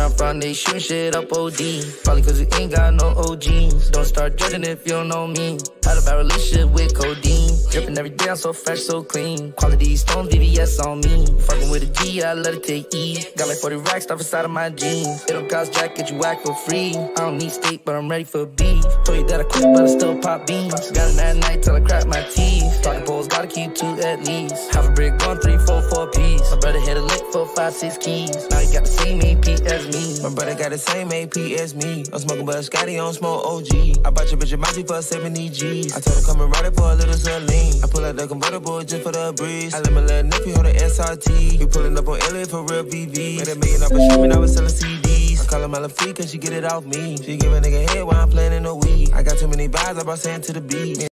I'm from, they shootin' shit up OD. Probably cause you ain't got no OGs. Don't start judging if you don't know me. Had a bad relationship with codeine. Drippin' every day, I'm so fresh, so clean. Quality stone, VVS on me. Fucking with a G, I let it take E. Got like 40 racks stuff inside of my jeans. It don't cost jack, get you whack for free. I don't need steak, but I'm ready for beef. Told you that I quit, but I still pop beans. Got it at night till I crack my teeth. Talking poles, gotta keep 2 at least. Half a brick, 1, 3, 4, 4 piece. My brother hit a lick for 5, 6 keys. Now he got the same AP as me. My brother got the same AP as me. I'm smoking but Scotty, on smoke OG. I bought your bitch a Mousy for 70 G's. I told her come and ride it for a little Celine. I pull out the convertible just for the breeze. I let my little nephew hold the SRT. We pulling up on LA for real BV. Made $1 million off of streaming, I was selling CDs. I call her my fee cause she get it off me. She give a nigga head while I'm playing in the weed. I got too many vibes, I brought sand to the beat.